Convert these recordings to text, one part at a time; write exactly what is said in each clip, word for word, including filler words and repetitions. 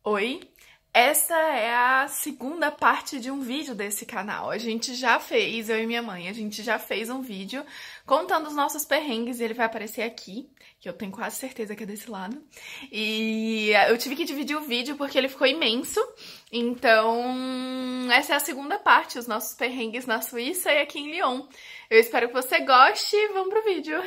Oi, essa é a segunda parte de um vídeo desse canal. A gente já fez, eu e minha mãe, a gente já fez um vídeo contando os nossos perrengues e ele vai aparecer aqui, que eu tenho quase certeza que é desse lado. E eu tive que dividir o vídeo porque ele ficou imenso, então essa é a segunda parte, os nossos perrengues na Suíça e aqui em Lyon. Eu espero que você goste e vamos pro vídeo.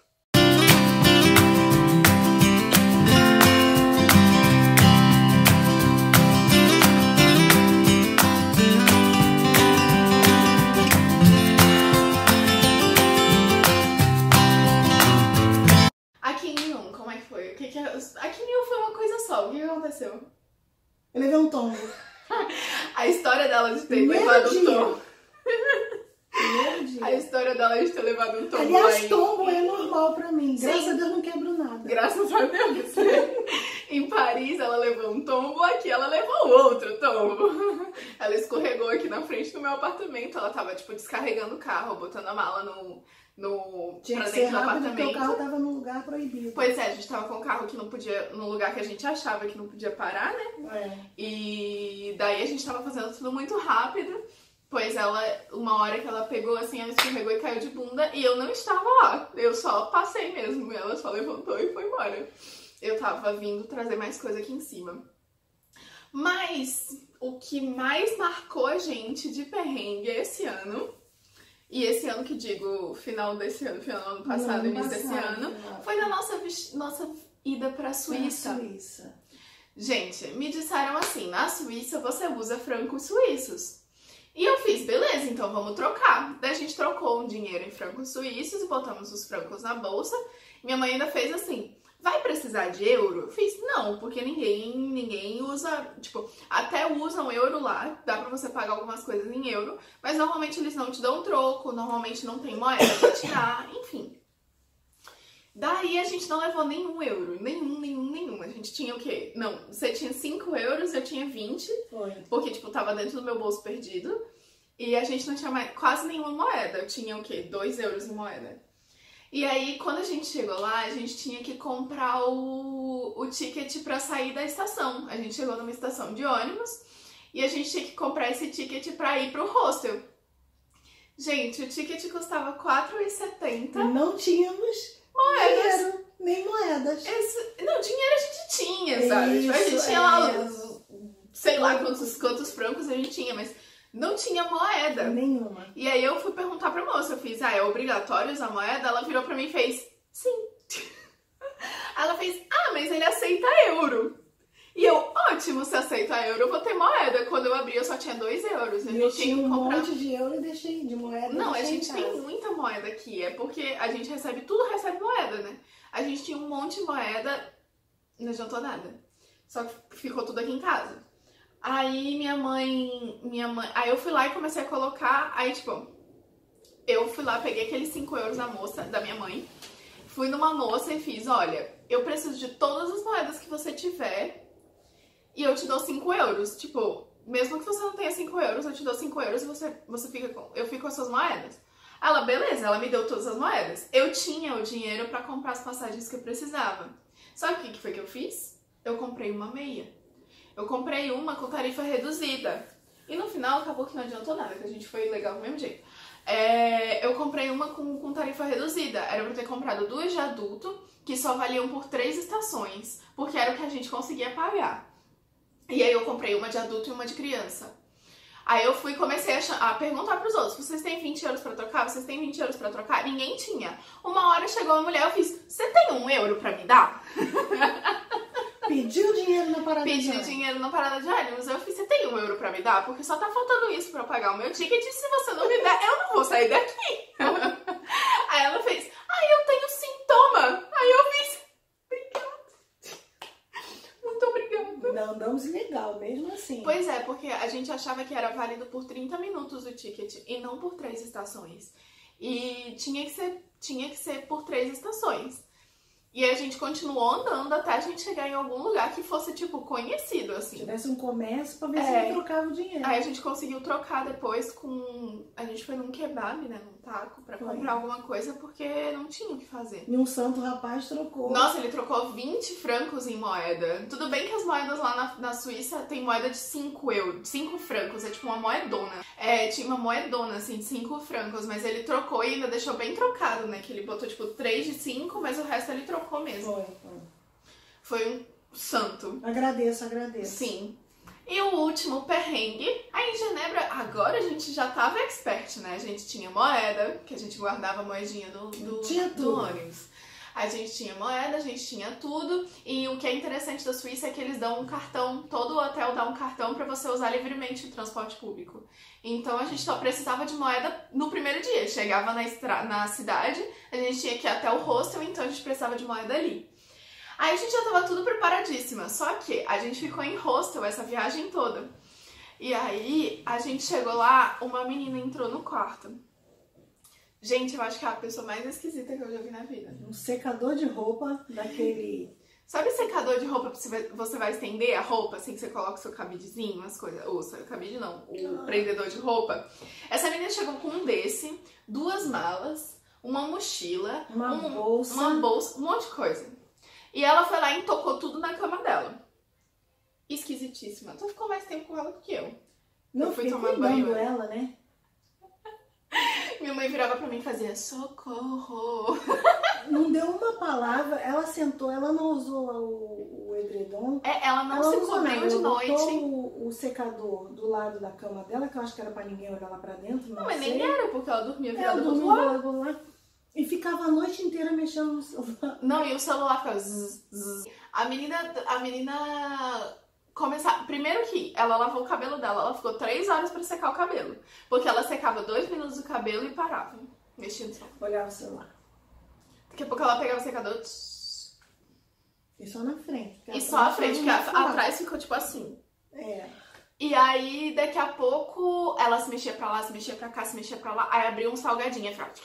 Aqui em Lyon, como é que foi? O que que é... Aqui em Lyon foi uma coisa só. O que aconteceu? Eu levei um tombo. A história dela de ter Primeiro levado dia. um tombo. Primeiro dia. A história dela de ter levado um tombo. Aliás, aí. tombo é normal pra mim. Graças Sim. a Deus não quebro nada. Graças a Deus. Em Paris ela levou um tombo, aqui ela levou outro tombo. Ela escorregou aqui na frente do meu apartamento. Ela tava, tipo, descarregando o carro, botando a mala no... no Tinha pra que ser dentro do rápido porque apartamento. o carro tava num lugar proibido. Pois é, a gente tava com o carro que não podia, no lugar que a gente achava que não podia parar, né? É. E daí a gente tava fazendo tudo muito rápido, pois ela, uma hora que ela pegou assim, ela escorregou e caiu de bunda e eu não estava lá. Eu só passei mesmo, ela só levantou e foi embora. Eu tava vindo trazer mais coisa aqui em cima. Mas o que mais marcou a gente de perrengue esse ano, e esse ano que digo, final desse ano, final do ano passado, Ano início desse passado, ano, final. foi da nossa, vis- nossa ida pra Suíça. Na Suíça. Gente, me disseram assim, na Suíça você usa francos suíços. E eu fiz, beleza, então vamos trocar. Daí a gente trocou um dinheiro em francos suíços e botamos os francos na bolsa. Minha mãe ainda fez assim, vai precisar de euro? Eu fiz, não, porque ninguém, ninguém usa, tipo, até usam euro lá, dá pra você pagar algumas coisas em euro, mas normalmente eles não te dão troco, normalmente não tem moeda pra tirar, enfim. Daí a gente não levou nenhum euro, nenhum, nenhum, nenhum. A gente tinha o quê? Não, você tinha cinco euros, eu tinha vinte, Foi. porque, tipo, tava dentro do meu bolso perdido. E a gente não tinha mais, quase nenhuma moeda. Eu tinha o quê? dois euros em moeda. E aí, quando a gente chegou lá, a gente tinha que comprar o, o ticket pra sair da estação. A gente chegou numa estação de ônibus e a gente tinha que comprar esse ticket pra ir pro hostel. Gente, o ticket custava quatro reais e setenta centavos. Não tínhamos Moedas. dinheiro, nem moedas. Esse, não, dinheiro a gente tinha, sabe? Tipo, a gente Isso, tinha lá, é. os- sei lá quantos, quantos francos a gente tinha, mas não tinha moeda. Nenhuma. E aí eu fui perguntar pra moça, eu fiz, ah, é obrigatório usar moeda? Ela virou pra mim e fez, sim. Aí ela fez, ah, mas ele aceita euro. E eu, ótimo, se aceita euro, eu vou ter moeda. Quando eu abri, eu só tinha dois euros. A E eu gente tinha tinha que um comprar... monte de euro e deixei de moeda. Não, a deixei em gente tem casa. muita moeda aqui, é porque a gente recebe, tudo recebe moeda, né? A gente tinha um monte de moeda, não adiantou nada. Só que ficou tudo aqui em casa. Aí minha mãe, minha mãe, aí eu fui lá e comecei a colocar, aí tipo, eu fui lá, peguei aqueles cinco euros da moça, da minha mãe, fui numa moça e fiz, olha, eu preciso de todas as moedas que você tiver e eu te dou cinco euros, tipo, mesmo que você não tenha cinco euros, eu te dou cinco euros e você, você fica com, eu fico com as suas moedas. Ela, beleza, ela me deu todas as moedas. Eu tinha o dinheiro pra comprar as passagens que eu precisava. Sabe o que que foi que eu fiz? Eu comprei uma meia. Eu comprei uma com tarifa reduzida. E no final acabou que não adiantou nada, que a gente foi legal do mesmo jeito. É, eu comprei uma com, com tarifa reduzida. Era pra eu ter comprado duas de adulto, que só valiam por três estações, porque era o que a gente conseguia pagar. E aí eu comprei uma de adulto e uma de criança. Aí eu fui e comecei a, a perguntar pros outros, vocês têm vinte euros pra trocar? Vocês têm vinte euros pra trocar? Ninguém tinha. Uma hora chegou uma mulher, eu fiz, você tem um euro pra me dar? Pediu dinheiro na parada de Pedi ônibus. dinheiro na parada de ônibus. Eu fiz, você tem um euro pra me dar? Porque só tá faltando isso pra eu pagar o meu ticket e se você não me der, eu não vou sair daqui. Aí ela fez, ah, eu tenho sintoma. Aí eu fiz, obrigada. Muito obrigada. Não andamos ilegal, mesmo assim. Pois é, porque a gente achava que era válido por trinta minutos o ticket e não por três estações. E tinha que ser, tinha que ser por três estações. E aí a gente continuou andando até a gente chegar em algum lugar que fosse, tipo, conhecido, assim. Tivesse um comércio pra ver É. se ele trocava o dinheiro. Aí a gente conseguiu trocar depois com... A gente foi num kebab, né, num taco, pra Foi. comprar alguma coisa, porque não tinha o que fazer. E um santo rapaz trocou. Nossa, ele trocou vinte francos em moeda. Tudo bem que as moedas lá na, na Suíça tem moeda de cinco euros, cinco francos, é tipo uma moedona. É, tinha uma moedona, assim, de cinco francos, mas ele trocou e ainda deixou bem trocado, né? Que ele botou, tipo, três de cinco, mas o resto ele trocou mesmo. Foi, foi. Foi um santo. Agradeço, agradeço. Sim. E o último perrengue, aí em Genebra, agora a gente já tava expert, né? A gente tinha moeda, que a gente guardava a moedinha do, do, Tinha do tudo. ônibus. A gente tinha moeda, a gente tinha tudo. E o que é interessante da Suíça é que eles dão um cartão, todo o hotel dá um cartão pra você usar livremente o transporte público. Então a gente só precisava de moeda no primeiro dia. Chegava na, estra... na cidade, a gente tinha que ir até o hostel, então a gente precisava de moeda ali. Aí a gente já tava tudo preparadíssima, só que a gente ficou em hostel essa viagem toda. E aí a gente chegou lá, uma menina entrou no quarto. Gente, eu acho que é a pessoa mais esquisita que eu já vi na vida. Um secador de roupa daquele... Sabe secador de roupa que você vai estender a roupa, assim, que você coloca o seu cabidezinho, as coisas... Ou seu cabide não, o prendedor de roupa. Essa menina chegou com um desse, duas malas, uma mochila, Uma um, bolsa. uma bolsa, um monte de coisa. E ela foi lá e tocou tudo na cama dela. Esquisitíssima. Tu ficou mais tempo com ela do que eu. Não, Eu fui fiquei tomar cuidando banho. ela, né? Minha mãe virava pra mim e fazia socorro. Não deu uma palavra, ela sentou, ela não usou o, o edredom. É, ela não Ela se usou nada, cobriu de ela noite. botou o, o secador do lado da cama dela, que eu acho que era pra ninguém olhar lá pra dentro, não, Não, mas sei. nem era, porque ela dormia Ela virada pro dormiu outro do lado. lado do lado e ficava a noite inteira mexendo no celular. Não, e o celular ficava zzz, zzz. A menina, a menina começar. Primeiro que ela lavou o cabelo dela, ela ficou três horas pra secar o cabelo. Porque ela secava dois minutos o cabelo e parava, mexendo no celular. Olhava o celular. Daqui a pouco ela pegava o secador. Tss, E só na frente. porque e ela só a tava frente, porque falando a- no atrás ficou tipo assim. É. E aí, daqui a pouco, ela se mexia pra lá, se mexia pra cá, se mexia pra lá. Aí abriu um salgadinho e ficava...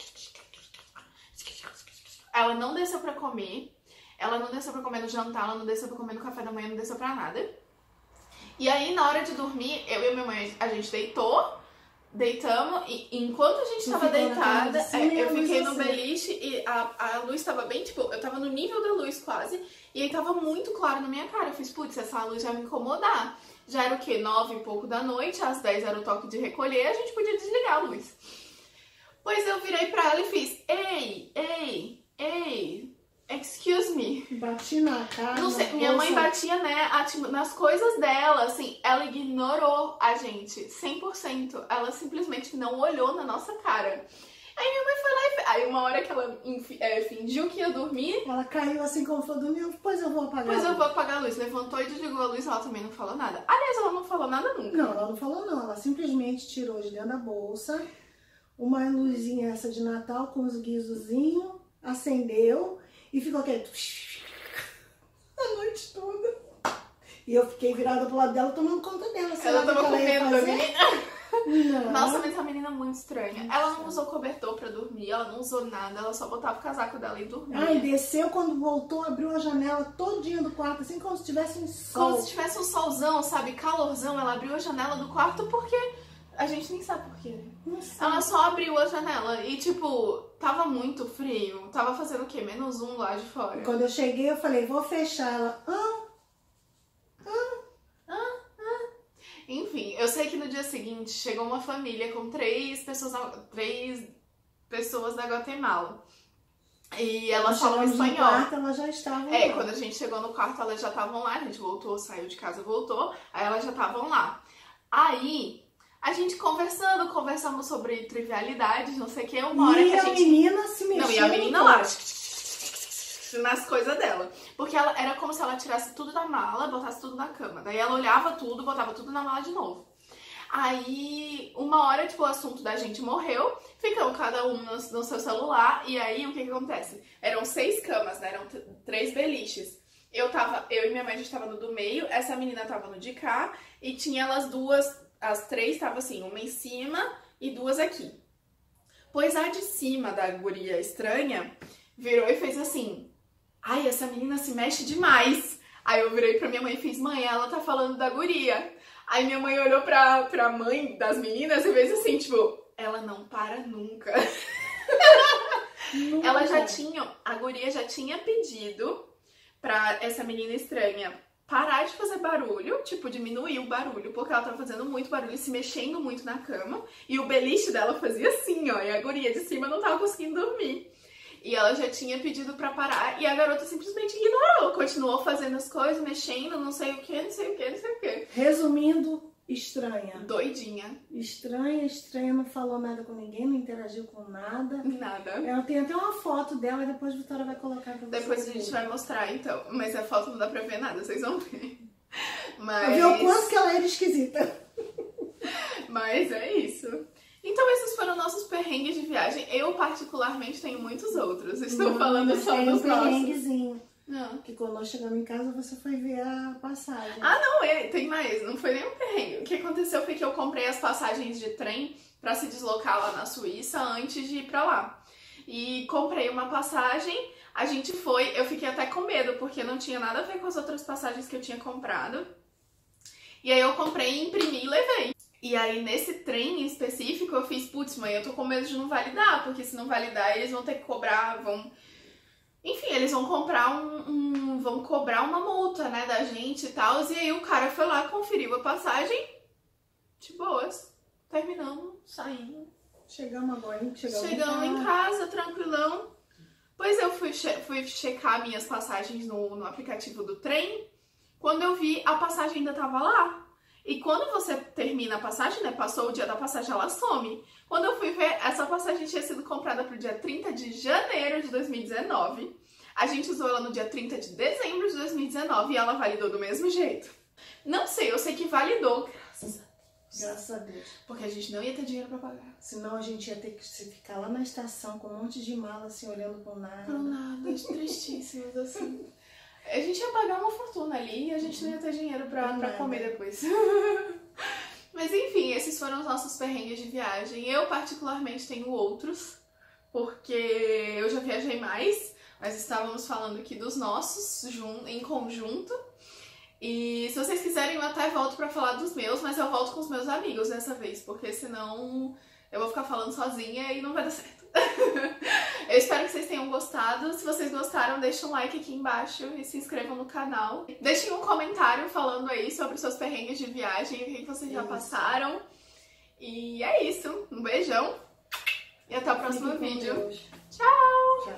Ela não desceu pra comer. Ela não desceu pra comer no jantar, ela não desceu pra comer no café da manhã, não desceu pra nada. E aí, na hora de dormir, eu e a minha mãe, a gente deitou, deitamos, e enquanto a gente Tu tava ficou na cama deitada, de cima é, e a eu luz fiquei no acesa. beliche e a, a luz tava bem, tipo, eu tava no nível da luz quase, e aí tava muito claro na minha cara. Eu fiz, putz, essa luz vai me incomodar. Já era o quê? Nove e pouco da noite, às dez era o toque de recolher, a gente podia desligar a luz. Pois eu virei pra ela e fiz, ei, ei, ei, excuse me. Bati na cara. Não sei, na minha mãe bolsa. batia, né, ati- nas coisas dela, assim, ela ignorou a gente, cem por cento. Ela simplesmente não olhou na nossa cara. Aí minha mãe foi lá e... fe- Aí uma hora que ela enfi- é, fingiu que ia dormir, Ela caiu assim como foi dormir, pois eu vou apagar. depois eu vou apagar a luz. Levantou e desligou a luz, ela também não falou nada. Aliás, ela não falou nada nunca. Não, ela não falou não, ela simplesmente tirou de dentro da bolsa uma luzinha essa de Natal com os guizozinhos, acendeu e ficou aquele a noite toda. E eu fiquei virada pro lado dela tomando conta dela. Sei Ela lá o que tava com ela ia medo da fazer. menina. Não. Nossa, mas a menina é muito estranha. Ela não usou cobertor pra dormir, ela não usou nada, ela só botava o casaco dela e dormia. Ai, desceu, quando voltou, abriu a janela todinha do quarto, assim como se tivesse um sol. Como se tivesse um solzão, sabe? Calorzão. Ela abriu a janela do quarto porque a gente nem sabe por quê. Não sei. Ela só abriu a janela e, tipo, tava muito frio. Tava fazendo o quê? Menos um lá de fora. Quando eu cheguei, eu falei, vou fechar. Ela, ah, Enfim, eu sei que no dia seguinte chegou uma família com três pessoas, três pessoas da Guatemala. E elas falam chegamos no espanhol. quarto, ela já estava É, lá. quando a gente chegou no quarto, elas já estavam lá, a gente voltou, saiu de casa, voltou, aí elas já estavam lá. Aí, a gente conversando, conversamos sobre trivialidades, não sei o que, uma hora E que a a gente... menina se mexeu. Não, e a no menina lá, quarto. nas coisas dela. Porque ela era como se ela tirasse tudo da mala, botasse tudo na cama. Daí ela olhava tudo, botava tudo na mala de novo. Aí, uma hora, tipo, o assunto da gente morreu, ficamos cada um no, no seu celular, e aí, o que que acontece? Eram seis camas, né? Eram t- três beliches. Eu tava, eu e minha mãe, a gente tava no do meio, essa menina tava no de cá, e tinha elas duas, as três tava assim, uma em cima e duas aqui. Pois a de cima da guria estranha virou e fez assim, ai, essa menina se mexe demais. Aí eu virei pra minha mãe e fiz, mãe, ela tá falando da guria. Aí minha mãe olhou pra, pra mãe das meninas e fez assim, tipo, ela não para nunca. Nunca. Ela já tinha, a guria já tinha pedido pra essa menina estranha parar de fazer barulho, tipo, diminuir o barulho, porque ela tava fazendo muito barulho, se mexendo muito na cama, e o beliche dela fazia assim, ó, e a guria de cima não tava conseguindo dormir. E ela já tinha pedido pra parar, e a garota simplesmente ignorou, continuou fazendo as coisas, mexendo, não sei o que, não sei o que, não sei o que. Resumindo, estranha. Doidinha. Estranha, estranha, não falou nada com ninguém, não interagiu com nada. Nada. Ela tem até uma foto dela e depois a Vitória vai colocar pra vocês. Depois a gente vai mostrar, então. Mas a foto não dá pra ver nada, vocês vão ver. Mas... Pra ver o quanto que ela era esquisita. Mas é isso. Então esses foram nossos perrengues de viagem. Eu particularmente tenho muitos outros. Estou não, falando só tem dos um nossos. perrenguezinho. Não. Que quando nós chegamos em casa você foi ver a passagem. Ah, não, é, tem mais. Não foi nenhum perrengue. O que aconteceu foi que eu comprei as passagens de trem pra se deslocar lá na Suíça antes de ir pra lá. E comprei uma passagem, a gente foi, eu fiquei até com medo, porque não tinha nada a ver com as outras passagens que eu tinha comprado. E aí eu comprei, imprimi e levei. E aí nesse trem em específico eu fiz, putz, mãe, eu tô com medo de não validar, porque se não validar eles vão ter que cobrar, vão... Enfim, eles vão comprar um, um, vão cobrar uma multa, né, da gente e tal. E aí o cara foi lá, conferiu a passagem, de boas, terminamos, saímos. Chegamos agora, hein? Chegamos, Chegamos em em casa, tranquilão. Pois eu fui, che fui checar minhas passagens no, no aplicativo do trem. Quando eu vi, a passagem ainda tava lá. E quando você termina a passagem, né, passou o dia da passagem, ela some. Quando eu fui ver, essa passagem tinha sido comprada pro dia trinta de janeiro de dois mil e dezenove. A gente usou ela no dia trinta de dezembro de dois mil e dezenove e ela validou do mesmo jeito. Não sei, eu sei que validou, graças a Deus. Graças a Deus. Porque a gente não ia ter dinheiro pra pagar. Senão a gente ia ter que ficar lá na estação com um monte de mala assim, olhando pro nada. Pro nada, tristíssimos assim. A gente ia pagar uma fortuna ali e a gente não ia ter dinheiro pra, pra comer depois. Mas enfim, esses foram os nossos perrengues de viagem. Eu particularmente tenho outros, porque eu já viajei mais, mas estávamos falando aqui dos nossos em conjunto. E se vocês quiserem eu até volto pra falar dos meus, mas eu volto com os meus amigos dessa vez, porque senão eu vou ficar falando sozinha e não vai dar certo. Eu espero que vocês tenham gostado. Se vocês gostaram, deixem um like aqui embaixo e se inscrevam no canal. Deixem um comentário falando aí sobre os seus perrengues de viagem, o que vocês já passaram. E é isso. Um beijão e até o próximo vídeo. Tchau!